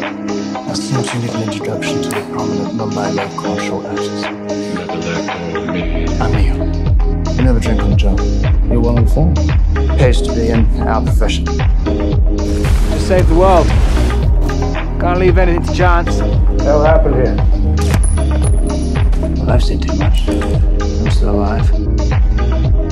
That seems you need an introduction to the prominent Mumbai love short actors. Never let go of me. I'm Neil. You never drink on the job. You're well informed. Pays to be in our profession. To save the world. Can't leave anything to chance. That'll happen here. Well, I've seen too much. I'm still alive.